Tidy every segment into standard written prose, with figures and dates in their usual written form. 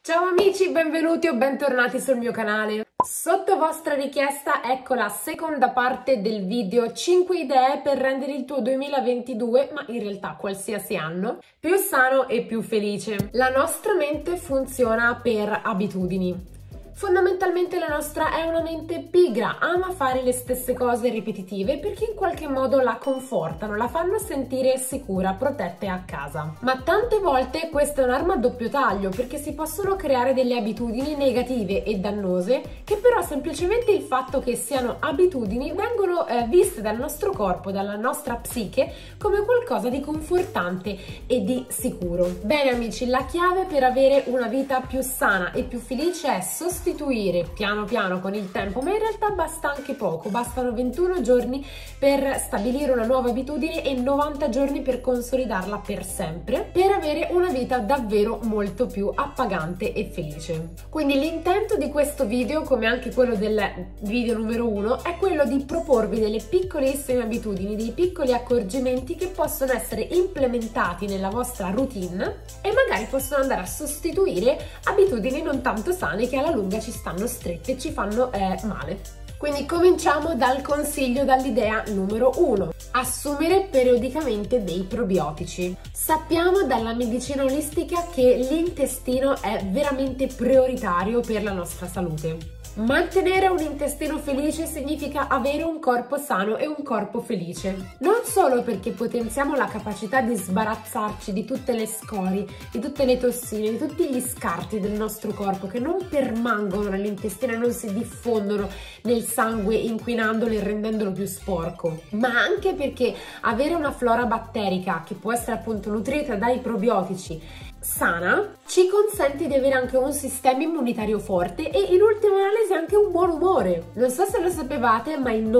Ciao amici, benvenuti o bentornati sul mio canale. Sotto vostra richiesta ecco la seconda parte del video 5 idee per rendere il tuo 2022, ma in realtà qualsiasi anno, più sano e più felice. La nostra mente funziona per abitudini. Fondamentalmente la nostra è una mente pigra, ama fare le stesse cose ripetitive perché in qualche modo la confortano, la fanno sentire sicura, protetta e a casa. Ma tante volte questa è un'arma a doppio taglio perché si possono creare delle abitudini negative e dannose che però semplicemente il fatto che siano abitudini vengono viste dal nostro corpo, dalla nostra psiche come qualcosa di confortante e di sicuro. Bene amici, la chiave per avere una vita più sana e più felice è sostituire piano piano con il tempo, ma in realtà basta anche poco, bastano 21 giorni per stabilire una nuova abitudine e 90 giorni per consolidarla per sempre, per avere una vita davvero molto più appagante e felice. Quindi l'intento di questo video, come anche quello del video numero 1, è quello di proporvi delle piccolissime abitudini, dei piccoli accorgimenti che possono essere implementati nella vostra routine e magari possono andare a sostituire abitudini non tanto sane che alla lunga ci stanno strette e ci fanno male. Quindi cominciamo dal consiglio, dall'idea numero 1. Assumere periodicamente dei probiotici. Sappiamo dalla medicina olistica che l'intestino è veramente prioritario per la nostra salute. Mantenere un intestino felice significa avere un corpo sano e un corpo felice. Non solo perché potenziamo la capacità di sbarazzarci di tutte le scorie, di tutte le tossine, di tutti gli scarti del nostro corpo che non permangono nell'intestino e non si diffondono nel sangue inquinandolo e rendendolo più sporco, ma anche perché avere una flora batterica che può essere appunto nutrita dai probiotici sana ci consente di avere anche un sistema immunitario forte e in ultima analisi anche un buon umore. Non so se lo sapevate, ma il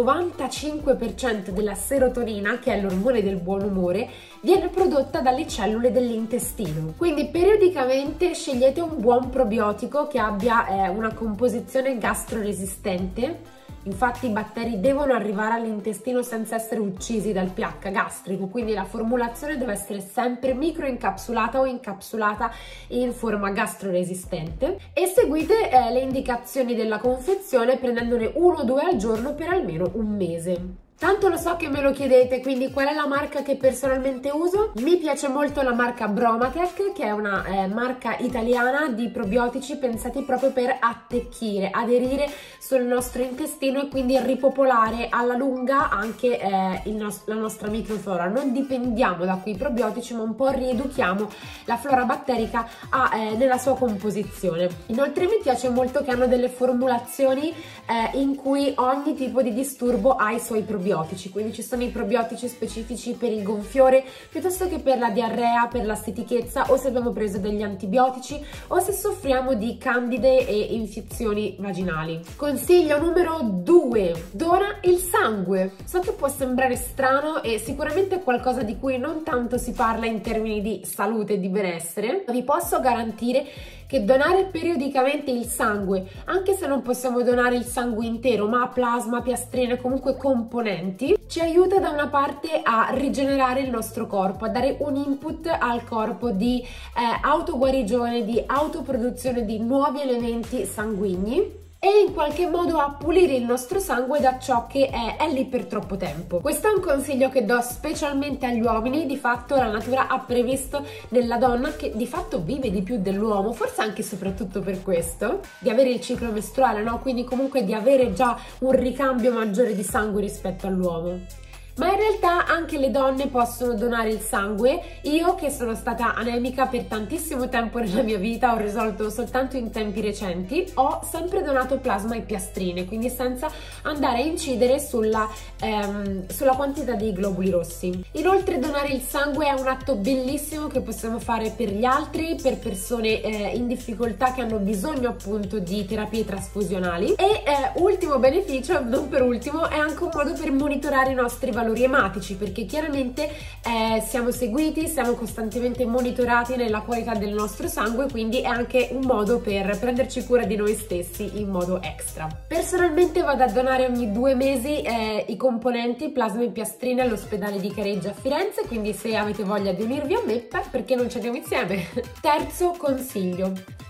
95% della serotonina, che è l'ormone del buon umore, viene prodotta dalle cellule dell'intestino. Quindi periodicamente scegliete un buon probiotico che abbia una composizione gastroresistente. Infatti i batteri devono arrivare all'intestino senza essere uccisi dal pH gastrico, quindi la formulazione deve essere sempre microincapsulata o incapsulata in forma gastroresistente e seguite le indicazioni della confezione prendendone 1 o 2 al giorno per almeno un mese. Tanto lo so che me lo chiedete, quindi qual è la marca che personalmente uso? Mi piace molto la marca Bromatech, che è una marca italiana di probiotici pensati proprio per attecchire, aderire sul nostro intestino e quindi ripopolare alla lunga anche la nostra microflora. Non dipendiamo da quei probiotici, ma un po' rieduchiamo la flora batterica nella sua composizione. Inoltre mi piace molto che hanno delle formulazioni in cui ogni tipo di disturbo ha i suoi probiotici. Quindi ci sono i probiotici specifici per il gonfiore piuttosto che per la diarrea, per la stitichezza o se abbiamo preso degli antibiotici o se soffriamo di candide e infezioni vaginali. Consiglio numero 2: dona il sangue. So che può sembrare strano e sicuramente è qualcosa di cui non tanto si parla in termini di salute e di benessere, ma vi posso garantire che donare periodicamente il sangue, anche se non possiamo donare il sangue intero, ma plasma, piastrine, comunque componenti, ci aiuta da una parte a rigenerare il nostro corpo, a dare un input al corpo di autoguarigione, di autoproduzione di nuovi elementi sanguigni e in qualche modo a pulire il nostro sangue da ciò che è lì per troppo tempo. Questo è un consiglio che do specialmente agli uomini. Di fatto la natura ha previsto nella donna, che di fatto vive di più dell'uomo, forse anche e soprattutto per questo, di avere il ciclo mestruale, no? Quindi comunque di avere già un ricambio maggiore di sangue rispetto all'uomo. Ma in realtà anche le donne possono donare il sangue. Io, che sono stata anemica per tantissimo tempo nella mia vita, ho risolto soltanto in tempi recenti, ho sempre donato plasma e piastrine, quindi senza andare a incidere sulla quantità dei globuli rossi. Inoltre donare il sangue è un atto bellissimo che possiamo fare per gli altri, per persone in difficoltà che hanno bisogno appunto di terapie trasfusionali e ultimo beneficio, non per ultimo, è anche un modo per monitorare i nostri valori ematici, perché chiaramente siamo seguiti, siamo costantemente monitorati nella qualità del nostro sangue, quindi è anche un modo per prenderci cura di noi stessi in modo extra. Personalmente vado a donare ogni 2 mesi i componenti plasma e piastrine all'ospedale di Careggia a Firenze, quindi se avete voglia di unirvi a me, perché non ci andiamo insieme? Terzo consiglio: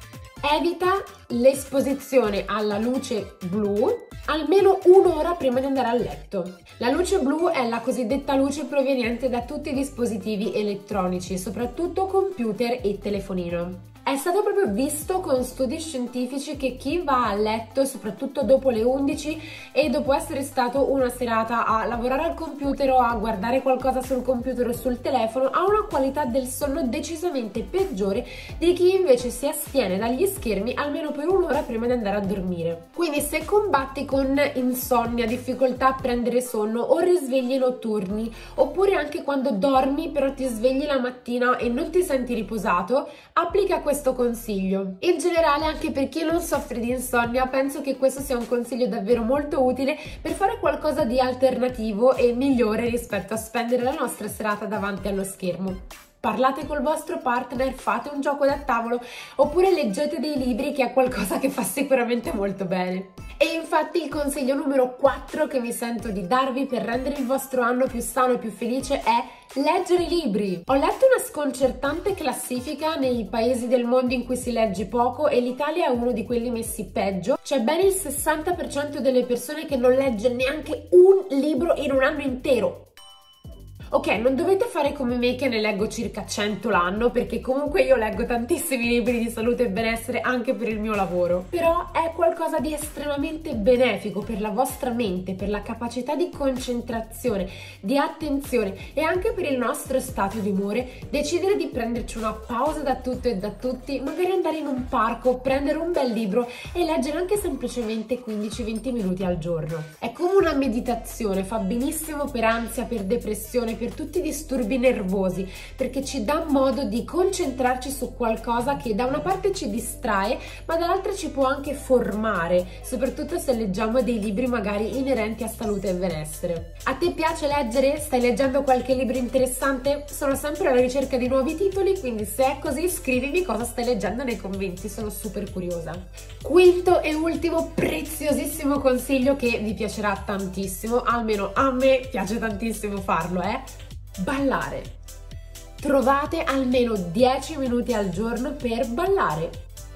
Evita l'esposizione alla luce blu almeno un'ora prima di andare a letto. La luce blu è la cosiddetta luce proveniente da tutti i dispositivi elettronici, soprattutto computer e telefonino. È stato proprio visto con studi scientifici che chi va a letto, soprattutto dopo le 11 e dopo essere stato una serata a lavorare al computer o a guardare qualcosa sul computer o sul telefono, ha una qualità del sonno decisamente peggiore di chi invece si astiene dagli schermi almeno per un'ora prima di andare a dormire. Quindi se combatti con insonnia, difficoltà a prendere sonno o risvegli notturni, oppure anche quando dormi però ti svegli la mattina e non ti senti riposato, applica questo consiglio. In generale, anche per chi non soffre di insonnia, penso che questo sia un consiglio davvero molto utile per fare qualcosa di alternativo e migliore rispetto a spendere la nostra serata davanti allo schermo. Parlate col vostro partner, fate un gioco da tavolo oppure leggete dei libri, che è qualcosa che fa sicuramente molto bene. E infatti il consiglio numero 4 che mi sento di darvi per rendere il vostro anno più sano e più felice è leggere libri. Ho letto una sconcertante classifica nei paesi del mondo in cui si legge poco e l'Italia è uno di quelli messi peggio. C'è ben il 60% delle persone che non legge neanche un libro in un anno intero. Ok, non dovete fare come me che ne leggo circa 100 l'anno, perché comunque io leggo tantissimi libri di salute e benessere anche per il mio lavoro. Però è qualcosa di estremamente benefico per la vostra mente, per la capacità di concentrazione, di attenzione e anche per il nostro stato di umore, decidere di prenderci una pausa da tutto e da tutti, magari andare in un parco, prendere un bel libro e leggere anche semplicemente 15-20 minuti al giorno. È come una meditazione, fa benissimo per ansia, per depressione, per tutti i disturbi nervosi, perché ci dà modo di concentrarci su qualcosa che da una parte ci distrae, ma dall'altra ci può anche formare, soprattutto se leggiamo dei libri magari inerenti a salute e benessere. A te piace leggere? Stai leggendo qualche libro interessante? Sono sempre alla ricerca di nuovi titoli, quindi se è così scrivimi cosa stai leggendo nei commenti, sono super curiosa. Quinto e ultimo preziosissimo consiglio che vi piacerà tantissimo, almeno a me piace tantissimo farlo, ballare. Trovate almeno 10 minuti al giorno per ballare.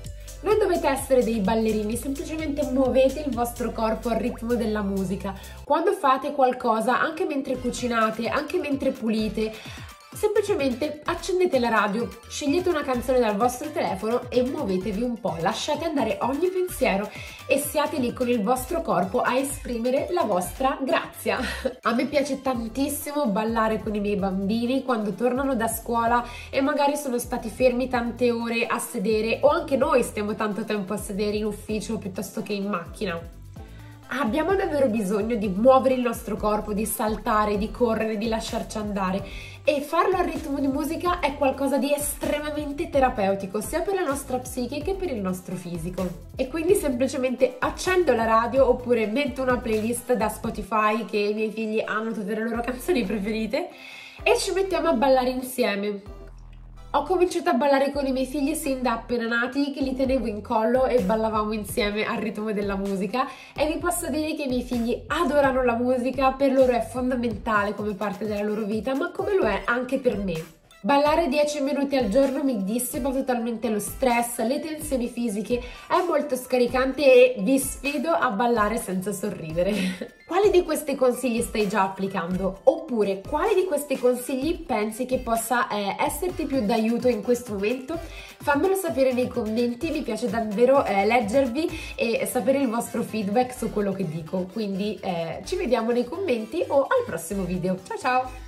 Non dovete essere dei ballerini, semplicemente muovete il vostro corpo al ritmo della musica. Quando fate qualcosa, anche mentre cucinate, anche mentre pulite, semplicemente accendete la radio, scegliete una canzone dal vostro telefono e muovetevi un po', lasciate andare ogni pensiero e siate lì con il vostro corpo a esprimere la vostra grazia. A me piace tantissimo ballare con i miei bambini quando tornano da scuola e magari sono stati fermi tante ore a sedere, o anche noi stiamo tanto tempo a sedere in ufficio piuttosto che in macchina. Abbiamo davvero bisogno di muovere il nostro corpo, di saltare, di correre, di lasciarci andare, e farlo al ritmo di musica è qualcosa di estremamente terapeutico sia per la nostra psiche che per il nostro fisico. E quindi semplicemente accendo la radio oppure metto una playlist da Spotify, che i miei figli hanno tutte le loro canzoni preferite, e ci mettiamo a ballare insieme. Ho cominciato a ballare con i miei figli sin da appena nati, che li tenevo in collo e ballavamo insieme al ritmo della musica, e vi posso dire che i miei figli adorano la musica, per loro è fondamentale come parte della loro vita, ma come lo è anche per me. Ballare 10 minuti al giorno mi dissipa totalmente lo stress, le tensioni fisiche, è molto scaricante e vi sfido a ballare senza sorridere. Quali di questi consigli stai già applicando? Oppure quali di questi consigli pensi che possa esserti più d'aiuto in questo momento? Fammelo sapere nei commenti, mi piace davvero leggervi e sapere il vostro feedback su quello che dico. Quindi ci vediamo nei commenti o al prossimo video. Ciao ciao!